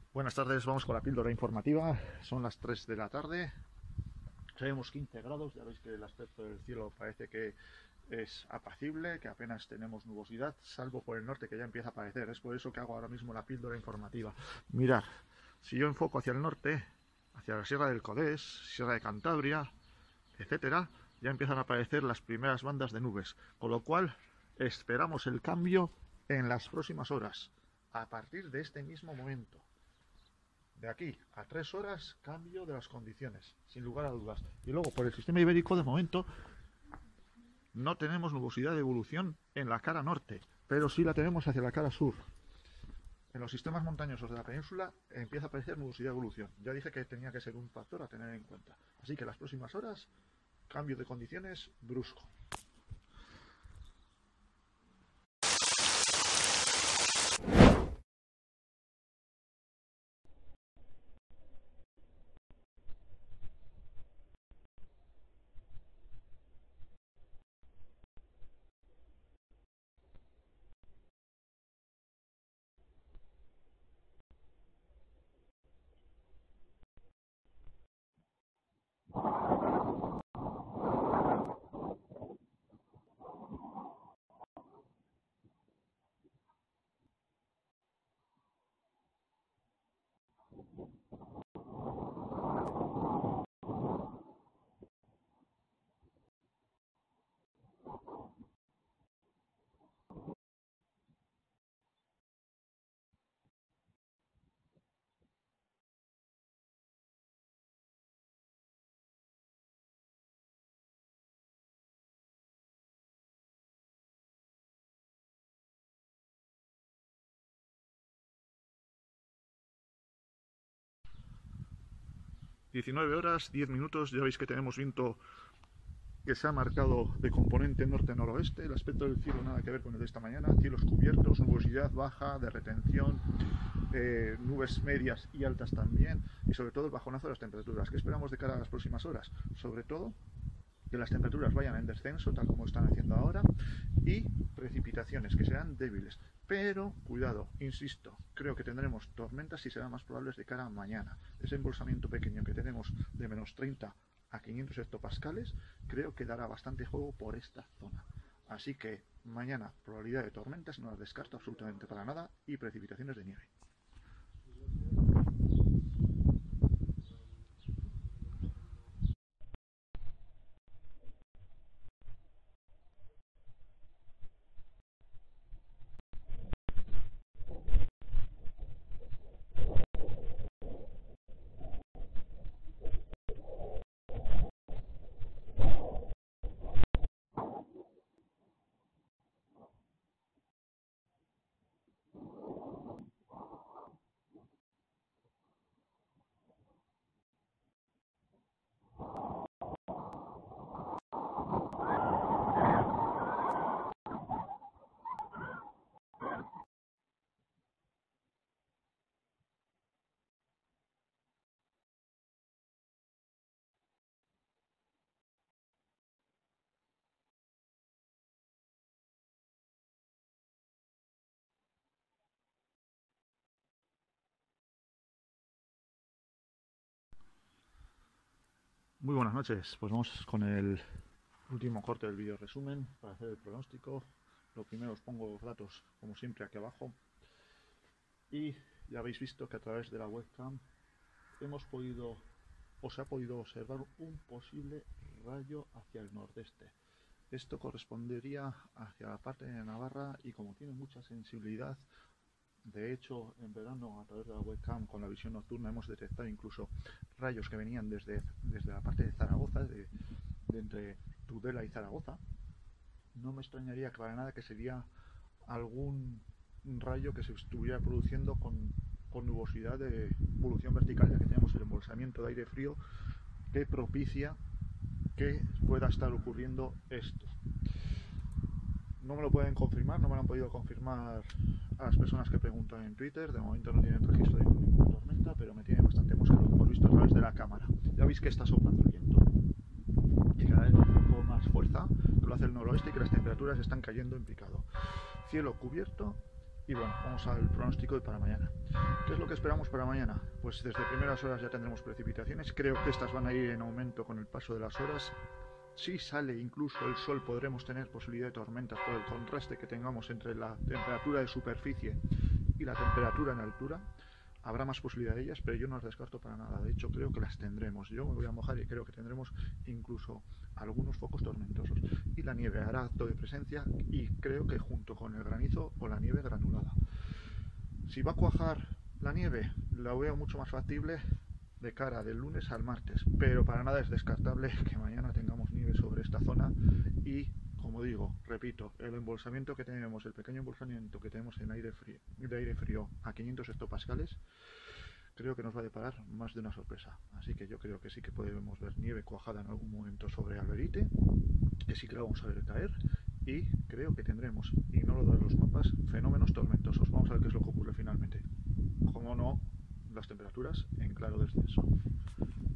Buenas tardes, vamos con la píldora informativa. Son las 3 de la tarde. Tenemos 15 grados, ya veis que el aspecto del cielo parece que es apacible, que apenas tenemos nubosidad, salvo por el norte que ya empieza a aparecer. Es por eso que hago ahora mismo la píldora informativa. Mirad, si yo enfoco hacia el norte, hacia la Sierra del Codés, Sierra de Cantabria, etcétera, ya empiezan a aparecer las primeras bandas de nubes, con lo cual esperamos el cambio en las próximas horas, a partir de este mismo momento. De aquí a 3 horas, cambio de las condiciones, sin lugar a dudas. Y luego, por el sistema ibérico, de momento, no tenemos nubosidad de evolución en la cara norte, pero sí la tenemos hacia la cara sur. En los sistemas montañosos de la península empieza a aparecer nubosidad de evolución. Ya dije que tenía que ser un factor a tener en cuenta. Así que las próximas horas, cambio de condiciones brusco. (19:10). Ya veis que tenemos viento que se ha marcado de componente norte-noroeste. El aspecto del cielo nada que ver con el de esta mañana. Cielos cubiertos, nubosidad baja, de retención, nubes medias y altas también, y sobre todo el bajonazo de las temperaturas. ¿Qué esperamos de cara a las próximas horas? Sobre todo que las temperaturas vayan en descenso, tal como están haciendo ahora, y precipitaciones que serán débiles. Pero, cuidado, insisto, creo que tendremos tormentas y serán más probables de cara a mañana. Ese embolsamiento pequeño que tenemos de menos 30 a 500 hectopascales, creo que dará bastante juego por esta zona. Así que mañana probabilidad de tormentas no las descarto absolutamente para nada, y precipitaciones de nieve. Muy buenas noches, pues vamos con el último corte del vídeo resumen para hacer el pronóstico. Lo primero os pongo los datos como siempre aquí abajo, y ya habéis visto que a través de la webcam hemos podido, o se ha podido observar un posible rayo hacia el nordeste. Esto correspondería hacia la parte de Navarra, y como tiene mucha sensibilidad, de hecho en verano a través de la webcam con la visión nocturna hemos detectado incluso rayos que venían desde la parte de Zaragoza, de entre Tudela y Zaragoza. No me extrañaría para nada que sería algún rayo que se estuviera produciendo con nubosidad de evolución vertical, ya que tenemos el embolsamiento de aire frío que propicia que pueda estar ocurriendo esto. No me lo pueden confirmar, no me lo han podido confirmar a las personas que preguntan en Twitter. De momento no tienen registro de ninguna tormenta, pero me tiene bastante mosca lo que hemos visto a través de la cámara. Ya veis que está soplando el viento, y cada vez con más fuerza, que lo hace el noroeste, y que las temperaturas están cayendo en picado. Cielo cubierto Y bueno, vamos al pronóstico de para mañana. ¿Qué es lo que esperamos para mañana? Pues desde primeras horas ya tendremos precipitaciones. Creo que estas van a ir en aumento con el paso de las horas. Si sale incluso el sol, podremos tener posibilidad de tormentas por el contraste que tengamos entre la temperatura de superficie y la temperatura en altura. Habrá más posibilidad de ellas, pero yo no las descarto para nada. De hecho, creo que las tendremos. Yo me voy a mojar y creo que tendremos incluso algunos focos tormentosos. Y la nieve hará acto de presencia y creo que junto con el granizo o la nieve granulada. Si va a cuajar la nieve, la veo mucho más factible de cara del lunes al martes, pero para nada es descartable que mañana tengamos nieve sobre esta zona y, como digo, repito, el embolsamiento que tenemos, el pequeño embolsamiento que tenemos en aire frío a 500 hectopascales, creo que nos va a deparar más de una sorpresa. Así que yo creo que sí que podemos ver nieve cuajada en algún momento sobre Alberite, que sí que la vamos a ver caer, y creo que tendremos, y no lo dan los mapas, fenómenos tormentosos. Vamos a ver qué es lo que ocurre finalmente. Como no, las temperaturas en claro descenso.